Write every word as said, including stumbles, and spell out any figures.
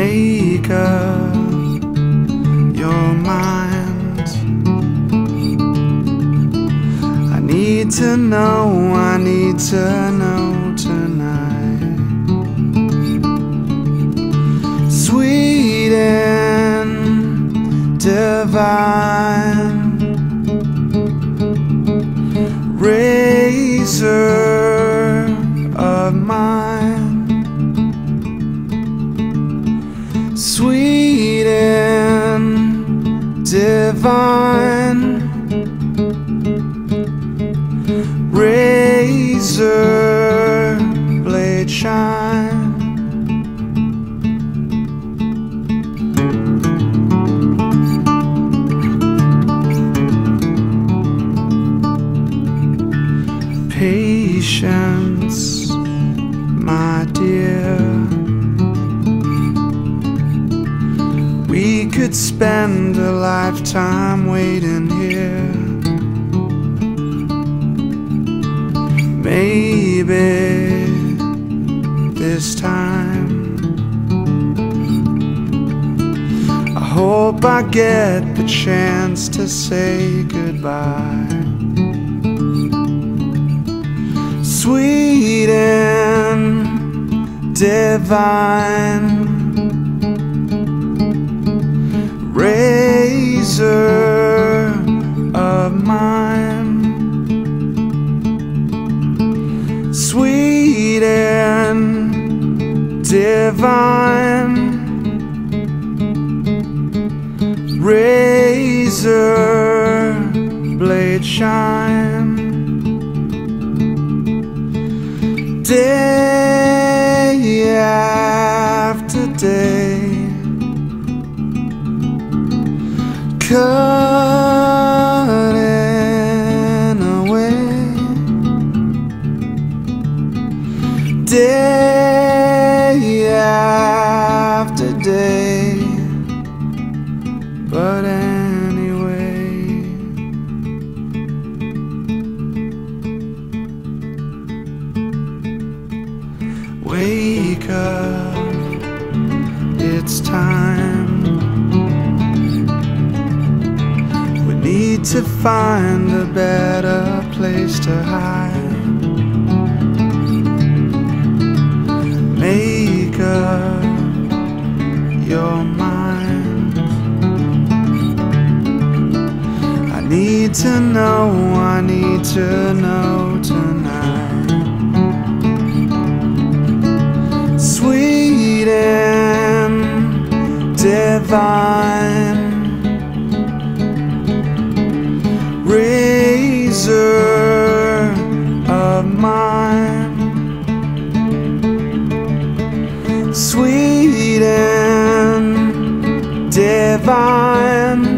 Make up your mind. I need to know, I need to know tonight. Sweet and divine, razor of mine. Sweet and divine, razor blade shine. Patience, my dear. We could spend a lifetime waiting here. Maybe this time I hope I get the chance to say goodbye. Sweet and divine, razor of mine. Sweet and divine, razor blade shine. Day after day, cutting away. Day after day, but anyway. Wake up, it's time. We need to find a better place to hide. Make up your mind. I need to know, I need to know tonight. Sweet and divine, razor of mine. Sweet and divine,